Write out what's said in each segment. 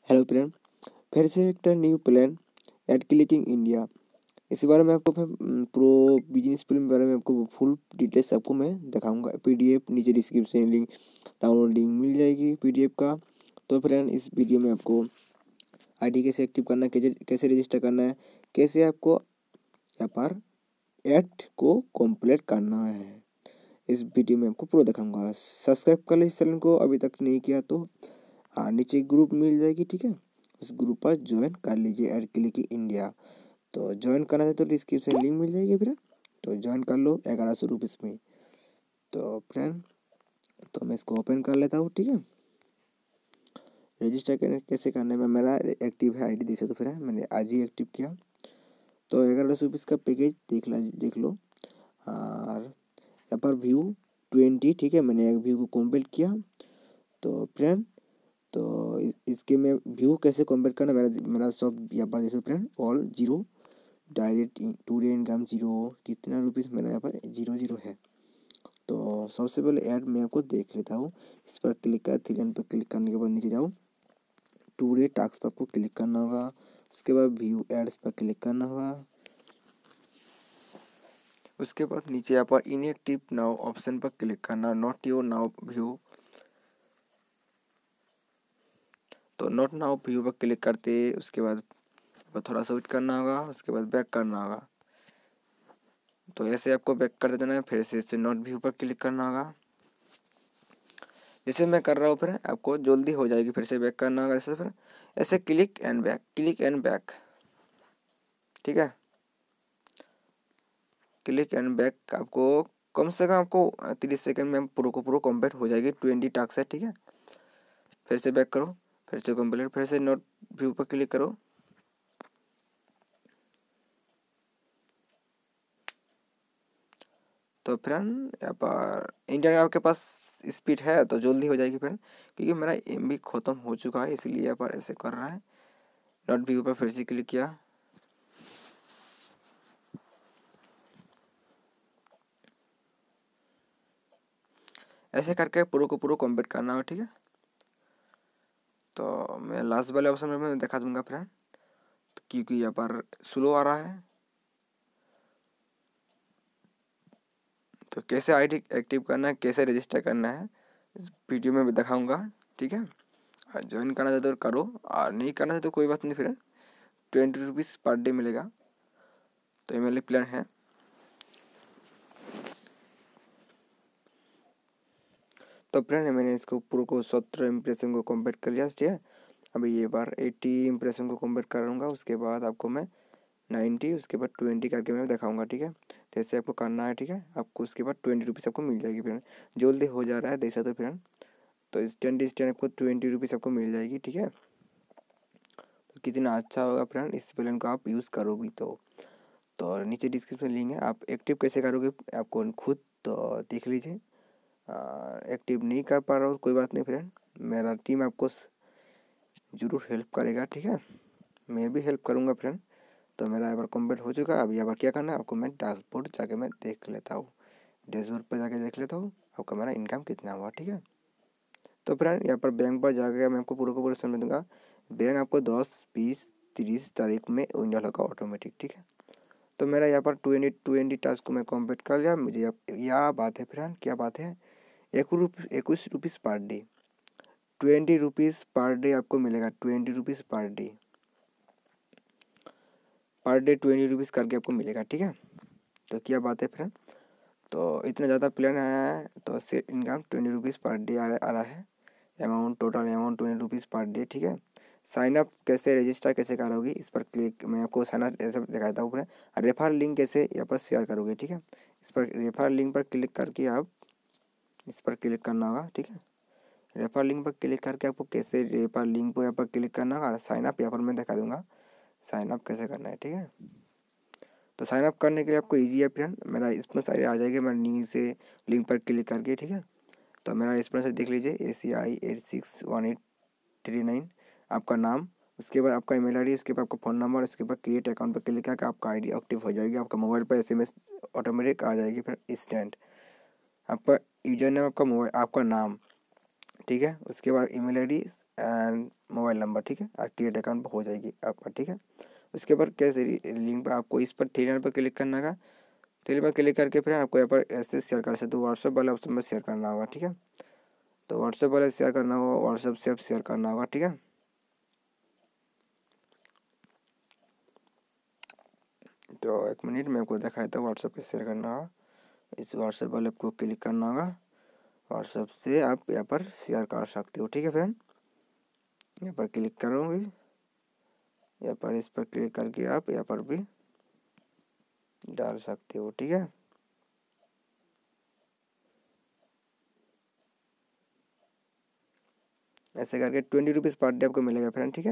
Hello friend, फिर से एक new plan ad clicking India. इस बारे में आपको प्रो बिजनेस प्लान के बारे में आपको फुल डिटेल्स आपको मैं दिखाऊंगा। पीडीएफ नीचे डिस्क्रिप्शन लिंक डाउनलोड लिंक मिल जाएगी पीडीएफ का। तो फ्रेंड, इस वीडियो में आपको आईडी कैसे एक्टिव करना है, कैसे रजिस्टर करना है, कैसे आपको यहाँ पर ऐड को कंप्लीट करना है, इस वीडियो में आपको पूरा दिखाऊंगा। सब्सक्राइब कर लो इस चैनल को, अभी तक नहीं किया तो नीचे ग्रुप मिल जाएगी, ठीक है। उस ग्रुप पर ज्वाइन कर लीजिए एड क्लिकिंग इंडिया। तो ज्वाइन करना है तो डिस्क्रिप्शन लिंक मिल जाएगी फ्रेंड, तो ज्वाइन कर लो 1100 रुपीज़ में। तो फ्रेंड, तो मैं इसको ओपन कर लेता हूँ, ठीक है। रजिस्टर करने कैसे करना है, मैं मेरा एक्टिव है आईडी, देख सकते हो फ्रेंड, मैंने आज ही एक्टिव किया। तो 1100 रुपीज़ का पैकेज देख लो। और यहाँ पर व्यू 20, ठीक है, मैंने एक व्यू को कंप्लीट किया। तो फ्रेंड, तो इसके में व्यू कैसे कंपेयर करना, मेरा सब यहाँ पर जैसे friend all zero, direct today income zero, कितना रुपीज़ मेरा यहाँ पर 0 है। तो सबसे पहले ऐड मैं आपको देख लेता हूँ। इस पर क्लिक कर, 3 लाइन पर क्लिक करने के बाद नीचे जाओ, टूडे टास्क पर आपको क्लिक करना होगा। उसके बाद व्यू एड्स पर क्लिक करना होगा। उसके बाद नीचे यहाँ पर इनएक्टिव नाउ ऑप्शन पर क्लिक करना, नॉट योर नाउ व्यू। तो नॉट नाउ व्यू पर क्लिक करते उसके बाद थोड़ा सा वेट करना होगा, उसके बाद बैक करना होगा। तो ऐसे आपको बैक कर देना है, फिर से नॉट व्यू पर क्लिक करना होगा, जैसे मैं कर रहा हूँ। फिर आपको जल्दी हो जाएगी, फिर से बैक करना होगा ऐसे। फिर ऐसे click and back, click and back, ठीक है। क्लिक एंड बैक आपको कम से कम आपको 30 सेकंड में पूरा को पूरा कंप्लीट हो जाएगी। 20 टास्क है, ठीक है। फिर से बैक करो, फिर से कंप्लीट, फिर से नॉट व्यू पर क्लिक करो। तो फ्रेंड, यहाँ पर इंटरनेट आपके पास स्पीड है तो जल्दी हो जाएगी फ्रेंड, क्योंकि मेरा एमबी ख़त्म हो चुका है, इसलिए यहाँ पर ऐसे कर रहा है। नॉट व्यू पर फिर से क्लिक किया। ऐसे करके पूरा को पूरा कंप्लीट करना हो, ठीक है। तो मैं लास्ट वाले ऑप्शन में मैं दिखा दूंगा फ्रेंड, तो क्योंकि यहाँ पर स्लो आ रहा है। तो कैसे आईडी एक्टिव करना है, कैसे रजिस्टर करना है, इस वीडियो में दिखाऊंगा, ठीक है। ज्वाइन करना चाहते तो करो, और नहीं करना चाहते तो कोई बात नहीं फ्रेंड, 20 रुपीज़ पर डे मिलेगा। तो ये मेरे प्लान है। तो फ्रेंड, मैंने इसको पूरे को 17 इम्प्रेशन को कंप्लीट कर लिया, ठीक है। अभी ये बार 80 इम्प्रेशन को कंप्लीट करूँगा, उसके बाद आपको मैं 90, उसके बाद 20 करके मैं दिखाऊंगा, ठीक है। तो ऐसे आपको करना है, ठीक है। आपको उसके बाद 20 रुपीज़ आपको मिल जाएगी फ्रेंड, जल्दी हो जा रहा है, देख सकते हो फ्रेंड। तो इंस्टेंट आपको 20 रुपीज़ आपको मिल जाएगी, ठीक है। तो कितना अच्छा होगा फ्रेंड, इस प्लान को आप यूज़ करोगे तो नीचे डिस्क्रिप्शन लिंक है। आप एक्टिव कैसे करोगे आपको खुद तो देख लीजिए। एक्टिव नहीं कर पा रहा हो कोई बात नहीं फ्रेंड, मेरा टीम आपको ज़रूर हेल्प करेगा, ठीक है। मैं भी हेल्प करूँगा फ्रेंड। तो मेरा यहाँ पर कंप्लीट हो चुका है। अभी यहाँ पर क्या करना है आपको, मैं डैशबोर्ड जाके मैं देख लेता हूँ, डैशबोर्ड पर जाके देख लेता हूँ आपका मेरा इनकम कितना हुआ, ठीक है। तो फ्रेंड, यहाँ पर बैंक पर जाकर मैं आपको पूरा का पूरा समझ दूँगा। बैंक आपको 10, 20, 30 तारीख में विड्रॉल होगा ऑटोमेटिक, ठीक है। तो मेरा यहाँ पर 20 टास्क को मैं कंप्लीट कर लिया। मुझे यह बात है फ्रेंड, क्या बात है, 21 rupees per day, 20 rupees per day आपको मिलेगा। 20 रुपीज़ पर डे, 20 रुपीज़ करके आपको मिलेगा, ठीक है। तो क्या बात है फ्रेंड, तो इतना ज़्यादा प्लान है, तो set income 20 rupees per day आ रहा है। Amount, total amount 20 rupees per day, ठीक है। साइनअप कैसे, रजिस्टर कैसे करोगे, इस पर क्लिक, मैं आपको साइनअप ऐसे दिखाता हूँ। रेफर लिंक कैसे यहाँ पर शेयर करोगे, ठीक है। इस पर रेफर लिंक पर क्लिक करके आप इस पर क्लिक करना होगा, ठीक है। रेफर लिंक पर क्लिक करके आपको कैसे रेफर लिंक पर यहाँ पर क्लिक करना होगा, और साइनअप यहाँ पर मैं दिखा दूँगा साइनअप कैसे करना है, ठीक है। तो साइनअप करने के लिए आपको ईजी है फ्रेंड, मेरा इसमें सारे आ जाएगा, मैं नीचे से लिंक पर क्लिक करके, ठीक है। तो मेरा इसमें से देख लीजिए, ACI 861839 आपका नाम, उसके बाद आपका ईमेल आईडी, उसके बाद आपका फ़ोन नंबर, उसके बाद क्रिएट अकाउंट पर क्लिक करके आपका आईडी एक्टिव हो जाएगी। आपका मोबाइल पर SMS ऑटोमेटिक आ जाएगी फिर इंस्टेंट। आपका यूजर नेम, आपका मोबाइल, आपका नाम, ठीक है। उसके बाद email ID and mobile number, ठीक है, क्रिएट अकाउंट हो जाएगी आपका, ठीक है। उसके बाद कैसे लिंक पर आपको इस पर 3 लाइन पर क्लिक करना है। 3 पर क्लिक करके फिर आपको यहाँ पर ऐसे शेयर कर सकते हो, व्हाट्सएप वाले ऑप्शन में शेयर करना होगा, ठीक है। तो व्हाट्सएप वाले शेयर करना होगा, व्हाट्सएप से आप शेयर करना होगा, ठीक है। तो 1 मिनट में आपको दिखाया था व्हाट्सएप पे शेयर करना होगा। इस व्हाट्सएप वाले को क्लिक करना होगा, व्हाट्सएप से आप यहाँ पर शेयर कर सकते हो, ठीक है फ्रेंड। यहाँ पर क्लिक करोगे, यहाँ पर इस पर क्लिक करके आप यहाँ पर भी डाल सकते हो, ठीक है। ऐसे करके 20 रुपीज़ पर डे आपको मिलेगा फ्रेंड, ठीक है।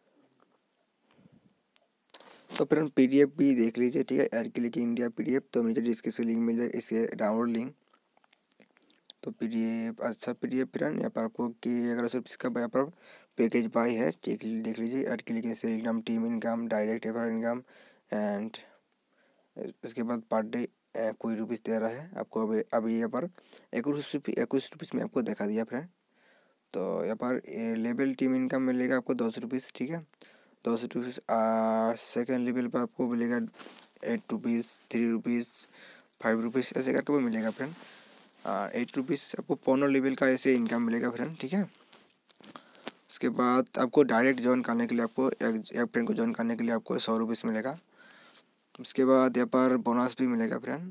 तो फ्रेंड PDF भी देख लीजिए, ठीक है। ऐड क्लिक इंडिया PDF, तो नीचे डिस्क्रिप्शन लिंक मिल जाएगा, इसके डाउनलोड लिंक। तो PDF अच्छा PDF फ्रेंड, यहाँ पर आपको कि 1100 का यहाँ पर पैकेज बाई है, देख लीजिए। ऐड क्लिक से income, team income, direct ever income and उसके बाद पर डे कोई रुपीज़ दे रहा है आपको। अभी यहाँ पर 21 रुपीज़ में आपको दिखा दिया फ्रेंड। तो यहाँ पर लेवल टीम इनकम मिलेगा आपको 10 रुपीज़, ठीक है। 10 रुपीज़। सेकेंड लेवल पर आपको मिलेगा 8 रुपीज़, 3 रुपीज़, 5 रुपीज़, ऐसे करके वो मिलेगा फ्रेंड। 8 रुपीज़ आपको 15 लेवल का ऐसे इनकम मिलेगा फ्रेंड, ठीक है। उसके बाद आपको डायरेक्ट ज्वाइन करने के लिए आपको एक फ्रेंड को ज्वाइन करने के लिए आपको 100 रुपीज़ मिलेगा। उसके बाद यहाँ पर बोनस भी मिलेगा फ्रेंड,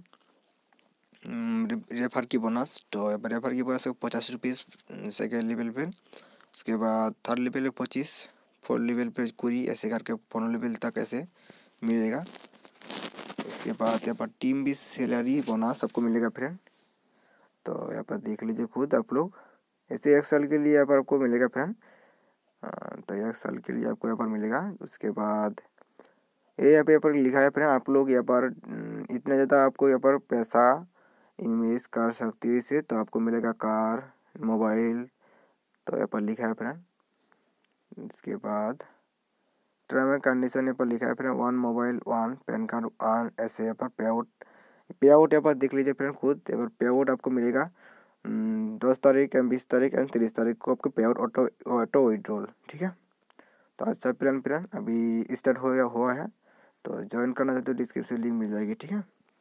रेफर की बोनस। तो यहाँ पर रेफर की बोनस 50 रुपीज़ सेकेंड लेवल पे। उसके बाद थर्ड लेवल पे 25, फोर्थ लेवल पे 20, ऐसे करके 15 लेवल तक ऐसे मिलेगा। उसके बाद यहाँ पर टीम भी सैलरी बोनस सबको मिलेगा फ्रेंड। तो यहाँ पर देख लीजिए खुद आप लोग, ऐसे 1 साल के लिए यहाँ पर आपको मिलेगा फ्रेंड। तो 1 साल के लिए आपको यहाँ पर मिलेगा। उसके बाद ये यहाँ पर लिखा है फ्रेंड, आप लोग यहाँ पर इतना ज़्यादा आपको यहाँ पर पैसा इन्वेस्ट कर सकते हो इससे, तो आपको मिलेगा कार, मोबाइल। तो यहाँ पर लिखा है फ्रेंड। इसके बाद टर्म एंड कंडीशन यहाँ पर लिखा है फ्रेंड, 1 मोबाइल 1 पैन कार्ड 1, ऐसे यहाँ पर पे आउट यहाँ पर देख लीजिए फ्रेंड खुद। यहाँ पर पे आउट आपको मिलेगा 10 तारीख, 20 तारीख एंड 30 तारीख को आपको पे आउट ऑटो विड्रॉल, ठीक है। तो अच्छा फ्रेंड अभी स्टार्ट हुआ है। तो ज्वाइन करना चाहते हो डिस्क्रिप्शन लिंक मिल जाएगी, ठीक है।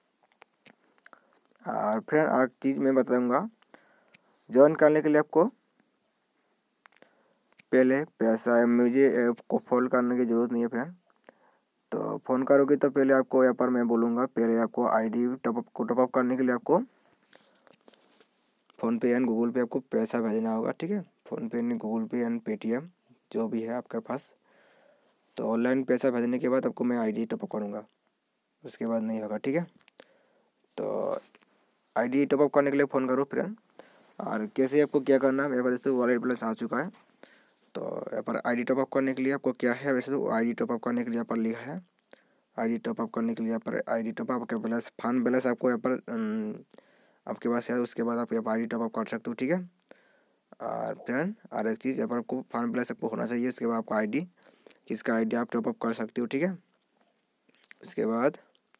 और फ्रेंड एक चीज़ मैं बताऊंगा, ज्वाइन करने के लिए आपको पहले पैसा मुझे को फ़ोन करने की ज़रूरत नहीं है फ्रेंड। तो फ़ोन करोगे तो पहले आपको यहाँ पर मैं बोलूँगा, पहले आपको आईडी टॉपअप करने के लिए आपको फ़ोनपे एंड गूगल पे आपको पैसा भेजना होगा, ठीक है। PhonePe and Google Pay and Paytm जो भी है आपके पास। तो ऑनलाइन पैसा भेजने के बाद आपको मैं आईडी टॉपअप करूँगा, उसके बाद नहीं होगा, ठीक है। तो आईडी टॉपअप करने के लिए फ़ोन करो फ्रेंड। और कैसे आपको क्या करना है, मेरे पास तो वॉलेट बैलेंस आ चुका है। तो यहाँ पर आईडी टॉपअप करने के लिए आपको क्या है, वैसे तो आईडी टॉपअप करने के लिए यहाँ पर लिखा है, आईडी टॉपअप करने के लिए यहाँ पर आईडी टॉपअप के बैलेंस फंड बैलेंस आपको यहाँ पर आपके पास है। उसके बाद आप यहाँ पर आईडी टॉपअप कर सकते हो, ठीक है। और फ्रेंड और एक चीज़, यहाँ पर आपको फंड बैलेंस आपको होना चाहिए। उसके बाद आपको आईडी, किसका आईडी आप टॉपअप कर सकते हो, ठीक है। उसके बाद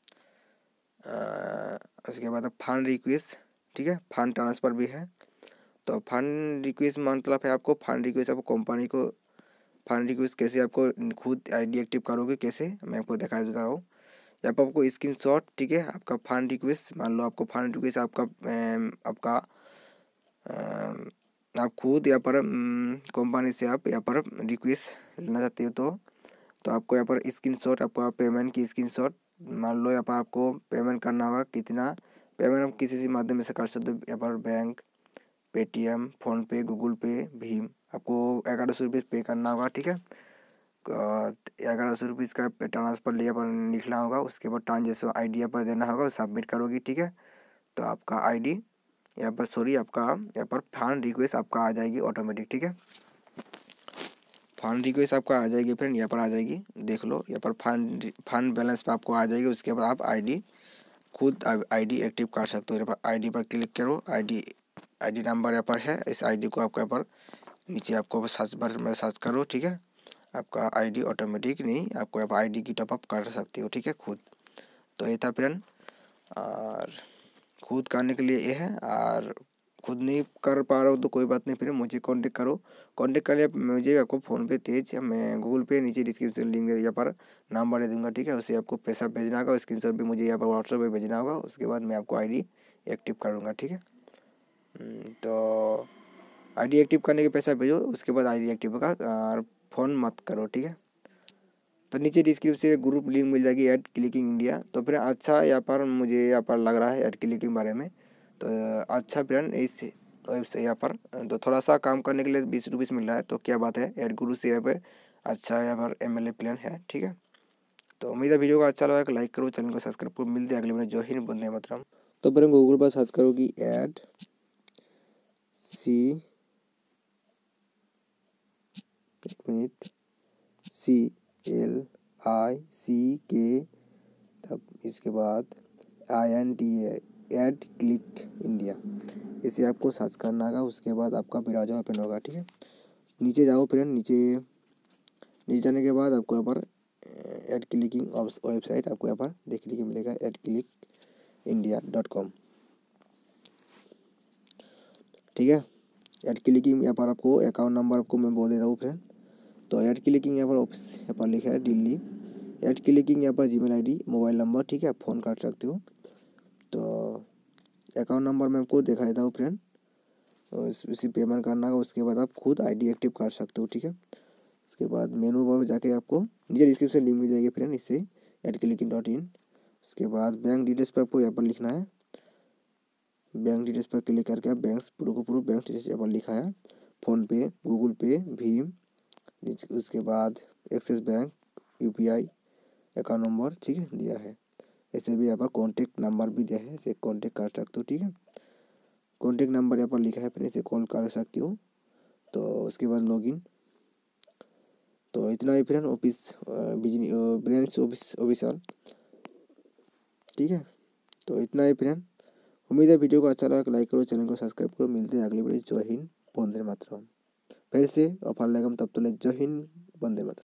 आप फंड रिक्वेस्ट, ठीक है, फंड ट्रांसफ़र भी है। तो फंड रिक्वेस्ट मतलब है आपको फंड रिक्वेस्ट, आपको कंपनी को फंड रिक्वेस्ट कैसे आपको खुद आईडी एक्टिव करोगे, कैसे मैं आपको दिखा देता हूँ। यहाँ पर आपको स्क्रीनशॉट, ठीक है, आपका फंड रिक्वेस्ट, मान लो आपको फंड रिक्वेस्ट आपका आप खुद यहाँ पर कंपनी से आप यहाँ पर रिक्वेस्ट लेना चाहते हो। तो आपको यहाँ पर स्क्रीनशॉट, आपका पेमेंट की स्क्रीनशॉट, मान लो यहाँ पर आपको पेमेंट करना होगा, कितना पेमेंट आप किसी से माध्यम से कर सकते हो। यहाँ पर बैंक, पेटीएम, फ़ोनपे, गूगल पे, भीम, आपको 1100 रुपीज़ पे करना होगा, ठीक है। 1100 रुपीज़ का ट्रांसफ़र यहाँ पर लिखना होगा। उसके बाद ट्रांजेक्शन आईडी यहाँ पर देना होगा, सबमिट करोगी, ठीक है। तो आपका आईडी यहाँ पर आपका यहाँ पर फंड रिक्वेस्ट आपका आ जाएगी ऑटोमेटिक, ठीक है। फंड रिक्वेस्ट आपका आ जाएगी फ्रेंड, यहाँ पर आ जाएगी, देख लो यहाँ पर फंड बैलेंस पर आपको आ जाएगी। उसके बाद आप आईडी खुद आईडी एक्टिव कर सकते हो। यहाँ पर आईडी पर क्लिक करो, आईडी नंबर यहाँ पर है, इस आईडी को आपको यहाँ पर नीचे आपको सर्च बार में सर्च करो, ठीक है। आपका आईडी ऑटोमेटिक नहीं, आपको यहाँ पर आईडी की टॉपअप कर सकते हो, ठीक है, खुद। तो ये था फ्रेंड, और खुद करने के लिए ये है। और खुद नहीं कर पा रहा हो तो कोई बात नहीं, फिर मुझे कांटेक्ट करो। कांटेक्ट कर लिया मुझे, आपको फ़ोनपे तेज, मैं गूगल पे नीचे डिस्क्रिप्शन लिंक यहाँ पर नंबर दे दूँगा, ठीक है। उससे आपको पैसा भेजना होगा, स्क्रीनशॉट भी मुझे यहाँ पर व्हाट्सएप पे भेजना होगा। उसके बाद मैं आपको आईडी एक्टिव करूँगा, ठीक है। तो आईडी एक्टिव करने के पैसा भेजो, उसके बाद आईडी एक्टिव होगा और फ़ोन मत करो, ठीक है। तो नीचे डिस्क्रिप्शन में ग्रुप लिंक मिल जाएगी एड क्लिकिंग इंडिया। तो फिर अच्छा यहाँ पर मुझे यहाँ पर लग रहा है एड क्लिकिंग बारे में, तो अच्छा फ्रेंड इस वेबसाइट यहाँ पर तो थोड़ा सा काम करने के लिए 20 रुपीज़ मिल रहा है, तो क्या बात है। एड गुरु से यहाँ पर अच्छा यहाँ पर MLA प्लान है, ठीक है। तो उम्मीद है वीडियो को अच्छा लगा, लाइक करो, चैनल को सब्सक्राइब करो। मिलते हैं अगले वीडियो। जय हिंद, वंदे मातरम। तो फिर गूगल पर सर्च करो कि एड CLICK, तब इसके बाद INDA एड क्लिक इंडिया, इसे आपको सर्च करना होगा। उसके बाद आपका ब्राउज़र ओपन होगा, ठीक है। नीचे जाओ फ्रेंड, नीचे जाने के बाद आपको यहाँ पर एड क्लिकिंग वेबसाइट आपको यहाँ पर देखने को मिलेगा adclickindia.com, ठीक है। एड क्लिकिंग यहाँ पर आपको अकाउंट नंबर आपको मैं बोल देता हूँ फ्रेंड। तो एड क्लिकिंग यहाँ पर ऑफिस यहाँ पर लिखा है दिल्ली। एड क्लिकिंग यहाँ पर जीमेल ID, मोबाइल नंबर, ठीक है, आप फ़ोन कर सकते हो। तो अकाउंट नंबर मैं आपको दिखा देता हूँ फ्रेंड, उसी पेमेंट करना होगा। उसके बाद आप खुद आईडी एक्टिव कर सकते हो, ठीक है। उसके बाद मेनू बार जाके आपको नीचे डिस्क्रिप्शन लिंक मिल जाएगी फ्रेंड, इससे adclicking.in। उसके बाद बैंक डिटेल्स पर आपको यहाँ पर लिखना है। बैंक डिटेल्स पर क्लिक करके आप बैंक पूरा बैंक डिटेल्स यहाँ पर लिखा है, फ़ोनपे, गूगल पे, भीम, उसके बाद Axis bank, UPI account number, ठीक है, दिया है। ऐसे भी यहाँ पर कॉन्टैक्ट नंबर भी दिया है, इसे कॉन्टैक्ट कर सकते हो, ठीक है। कॉन्टैक्ट नंबर यहाँ पर लिखा है, फिर इसे कॉल कर सकती हो। तो उसके बाद लॉगिन। तो इतना ही फ्रेंड ऑफिस ब्रांच ऑफिसर, ठीक है। तो इतना ही फ्रेंड, उम्मीद है वीडियो को अच्छा लगा, लाइक करो, चैनल को सब्सक्राइब करो। मिलते हैं अगली वीडियो। जय हिंद, वंदे मातरम। फिर से ऑफर लगम, तब तो जय हिंद, वंदे मातरम।